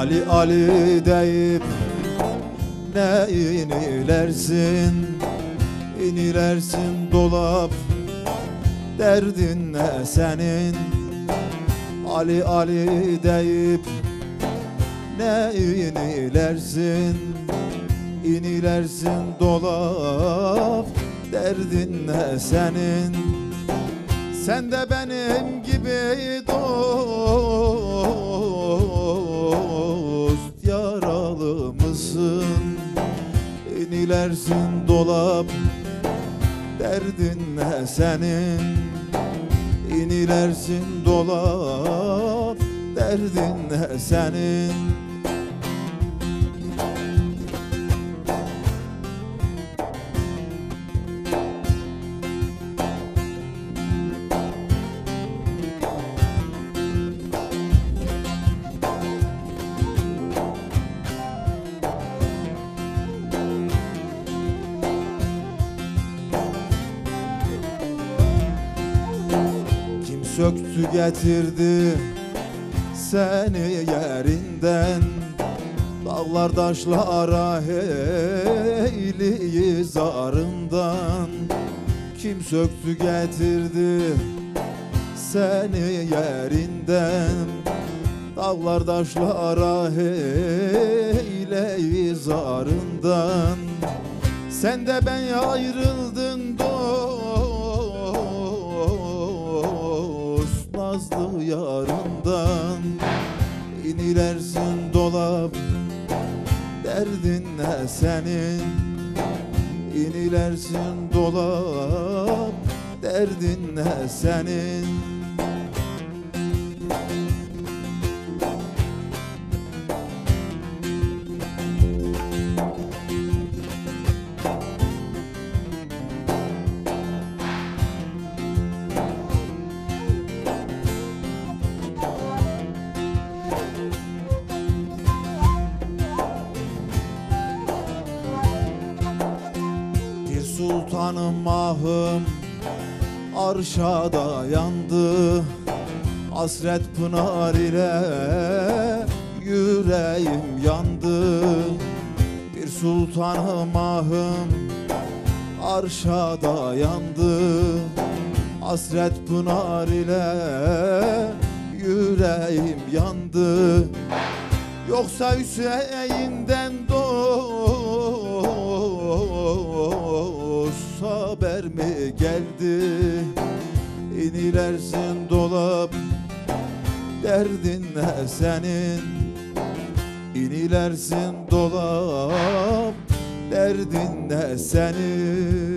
Ali Ali deyip ne inilersin, inilersin dolap, derdin ne senin? Ali Ali deyip ne inilersin, inilersin dolap, derdin ne senin? Sen de benim gibi dost, yaralı mısın? İnilersin dolap, derdin ne senin? İnilersin dolap, derdin ne senin? Söktü getirdi seni yerinden, dağlar taşlara heyli zarından. Kim söktü getirdi seni yerinden, dağlar taşlara heyli zarından. Sen de ben ayrıldın nazlı yarından. İnilersin dolap, derdin ne senin? İnilersin dolap, derdin ne senin? Sultanım ahım arşa dayandı, hasret pınar ile yüreğim yandı. Bir sultanım ahım arşa dayandı, hasret pınar ile yüreğim yandı. Yoksa Hüseyin'den haber mi geldi? İnilersin dolap, derdin ne senin? İnilersin dolap, derdin ne senin?